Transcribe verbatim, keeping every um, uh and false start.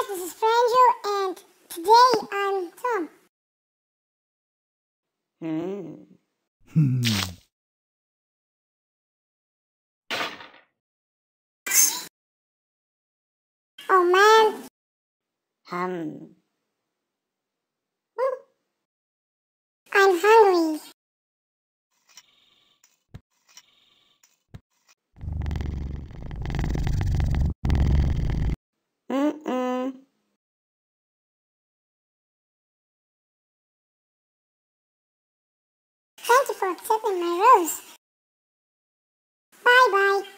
guys, this is Franjo, and today I'm Tom. Hmm. Oh man. Hum. I'm hungry. Mm-mm. Thank you for accepting my rose. Bye bye.